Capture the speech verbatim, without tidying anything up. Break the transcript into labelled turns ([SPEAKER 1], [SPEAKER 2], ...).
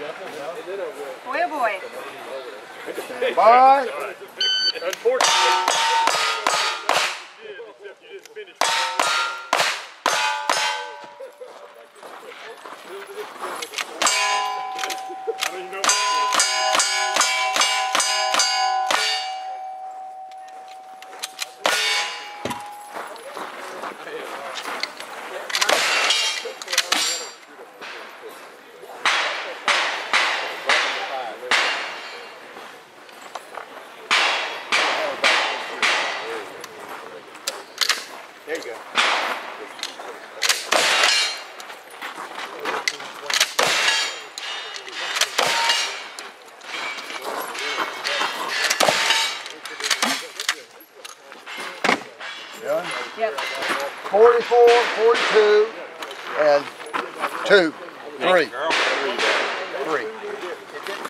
[SPEAKER 1] Boy, oh boy.
[SPEAKER 2] Bye.
[SPEAKER 3] Unfortunately.
[SPEAKER 2] There you go. Done?
[SPEAKER 1] Yep.
[SPEAKER 2] forty-four, forty-two, and two, three.